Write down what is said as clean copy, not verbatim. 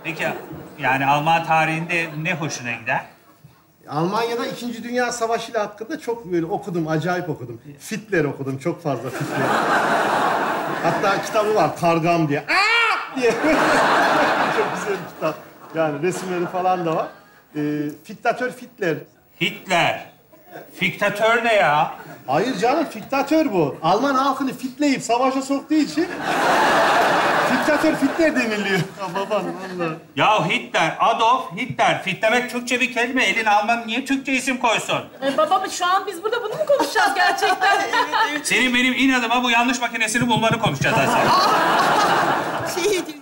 Peki yani Alman tarihinde ne hoşuna gider? Almanya'da İkinci Dünya Savaşı ile hakkında çok böyle okudum, acayip okudum. Hitler okudum, çok fazla Hitler. Hatta kitabı var, Kargam diye. Aa! diye. Çok güzel bir kitap. Yani resimleri falan da var. Diktatör Hitler. Hitler. Fiktatör ne ya? Hayır canım, diktatör bu. Alman halkını fitleyip savaşa soktuğu için diktatör Hitler deniliyor. Ya baban vallahi. Ya Hitler, Adolf Hitler. Fitlemek Türkçe bir kelime. Elin Alman niye Türkçe isim koysun? Baba şu an biz burada bunu mu konuşacağız gerçekten? Senin benim inadıma bu yanlış makinesini bulmanı konuşacağız aslında. Şey